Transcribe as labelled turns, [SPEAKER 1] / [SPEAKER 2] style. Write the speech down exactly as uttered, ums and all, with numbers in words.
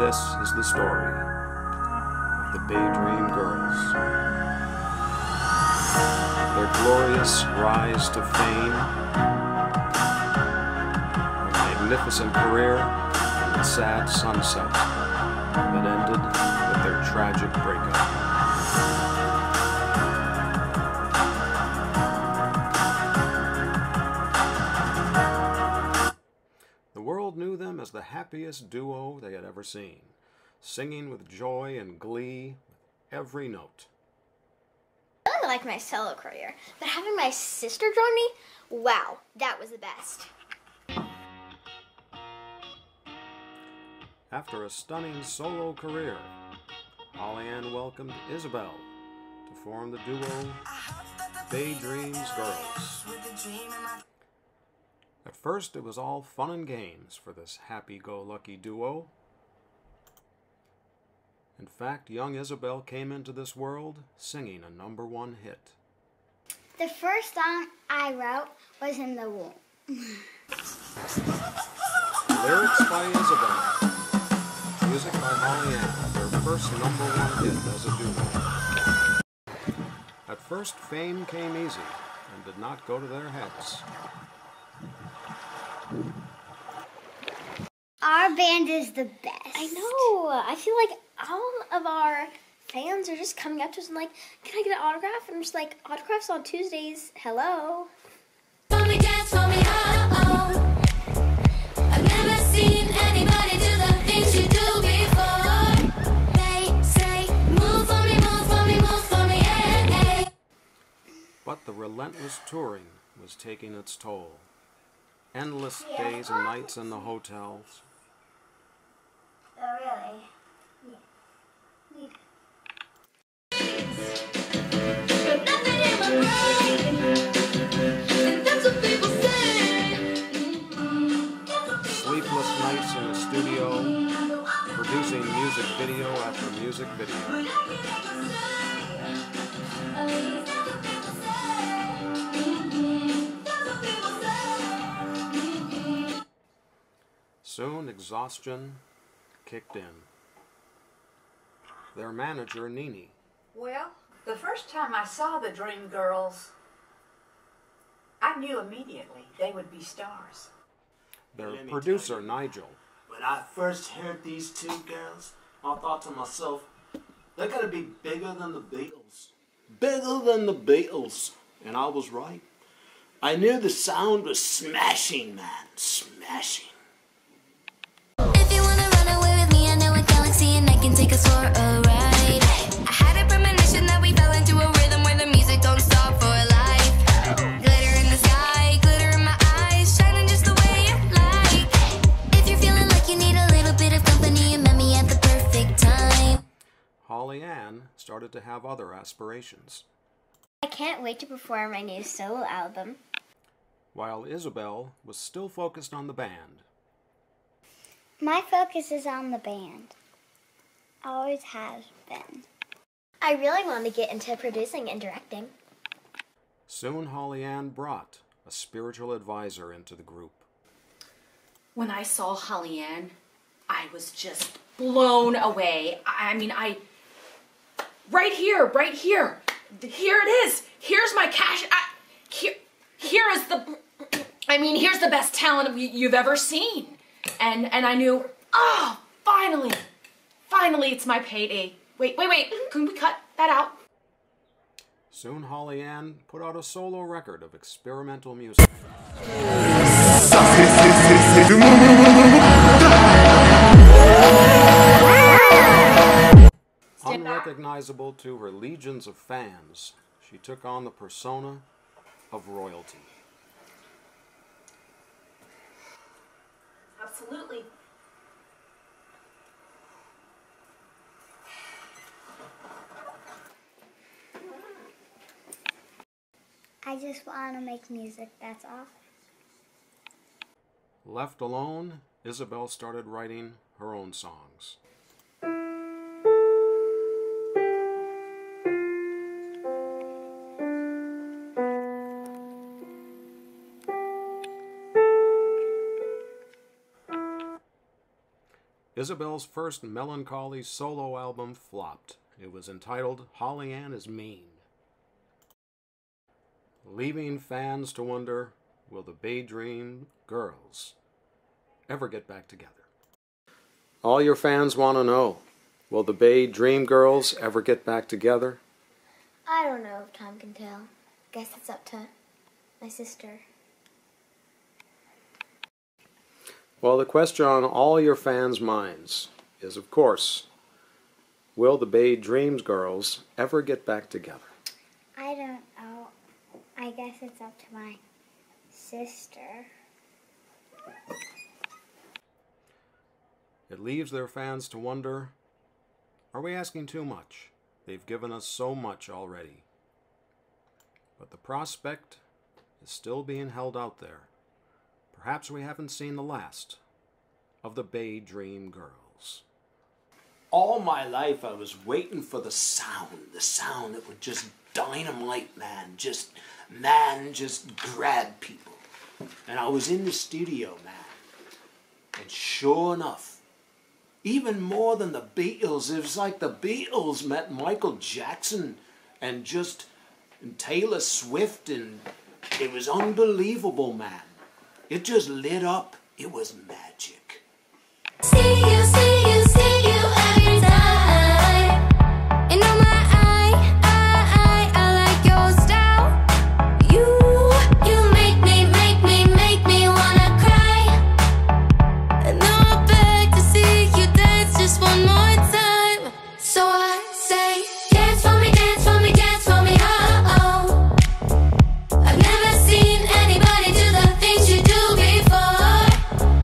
[SPEAKER 1] This is the story of the Daydream Girls. Their glorious rise to fame, their magnificent career, and the sad sunset that ended with their tragic breakup. The world knew them as the happiest duo they had ever seen, singing with joy and glee with every note.
[SPEAKER 2] I really like my solo career, but having my sister join me, wow, that was the best.
[SPEAKER 1] After a stunning solo career, Holly Ann welcomed Isabel to form the duo Daydreams Girls. At first, it was all fun and games for this happy-go-lucky duo. In fact, young Isabel came into this world singing a number one hit.
[SPEAKER 2] The first song I wrote was In the Womb.
[SPEAKER 1] Lyrics by Isabel, music by Holly Ann, their first number one hit as a duo. At first, fame came easy and did not go to their heads.
[SPEAKER 2] Our band is the best. I know. I feel like all of our fans are just coming up to us and like, can I get an autograph? And I'm just like, autographs on Tuesdays. Hello.
[SPEAKER 3] For me dance, for me oh-oh. I've never seen anybody do the things you do before. They say, move for me, move for me, move for me, hey, hey.
[SPEAKER 1] But the relentless touring was taking its toll. Endless days and nights in the hotels.
[SPEAKER 2] Oh, really? Yeah.
[SPEAKER 3] Got nothing in my brain, and that's what people say.
[SPEAKER 1] Sleepless nights in the studio, producing music video after music video. Soon, exhaustion kicked in. Their manager, Nene.
[SPEAKER 4] Well, the first time I saw the Dream Girls, I knew immediately they would be stars.
[SPEAKER 1] Their
[SPEAKER 5] Let me
[SPEAKER 1] producer,
[SPEAKER 5] tell you,
[SPEAKER 1] Nigel.
[SPEAKER 5] When I first heard these two girls, I thought to myself, they're gonna be bigger than the Beatles. Bigger than the Beatles. And I was right. I knew the sound was smashing, man. Smashing.
[SPEAKER 3] If you wanna run away with me, I know a galaxy and I can take us for a ride. I had a premonition that we fell into a rhythm where the music don't stop for life. Glitter in the sky, glitter in my eyes, shining just the way you like. If you're feeling like you need a little bit of company, you met me at the perfect time.
[SPEAKER 1] Holly Ann started to have other aspirations,
[SPEAKER 2] I can't wait to perform my new solo album.
[SPEAKER 1] while Isabel was still focused on the band.
[SPEAKER 2] My focus is on the band. Always has been. I really want to get into producing and directing.
[SPEAKER 1] Soon, Holly Ann brought a spiritual advisor into the group.
[SPEAKER 6] When I saw Holly Ann, I was just blown away. I I mean, I... Right here, right here. Here it is. Here's my cash. I, here, here is the... I mean, here's the best talent you- you've ever seen. And and I knew, oh, finally. Finally, it's my payday. Wait, wait, wait. Can we cut that out?
[SPEAKER 1] Soon, Holly Ann put out a solo record of experimental music. Unrecognizable to her legions of fans, she took on the persona of royalty.
[SPEAKER 6] Absolutely.
[SPEAKER 2] I just want to make music, that's all.
[SPEAKER 1] Left alone, Isabel started writing her own songs. Isabel's first melancholy solo album flopped. It was entitled Holly Ann is Mean, leaving fans to wonder, will the Bay Dream Girls ever get back together? All your fans want to know, will the Bay Dream Girls ever get back together?
[SPEAKER 2] I don't know if time can tell. Guess it's up to my sister.
[SPEAKER 1] Well, the question on all your fans' minds is, of course, will the Bay Dreams Girls ever get back together?
[SPEAKER 2] I don't know. I guess it's up to my sister.
[SPEAKER 1] It leaves their fans to wonder, are we asking too much? They've given us so much already. But the prospect is still being held out there. Perhaps we haven't seen the last of the Bay Dream Girls.
[SPEAKER 5] All my life I was waiting for the sound, the sound that would just dynamite, man, just, man, just grab people. And I was in the studio, man, and sure enough, even more than the Beatles, it was like the Beatles met Michael Jackson and just and Taylor Swift, and it was unbelievable, man. It just lit up. It was magic.
[SPEAKER 3] See you.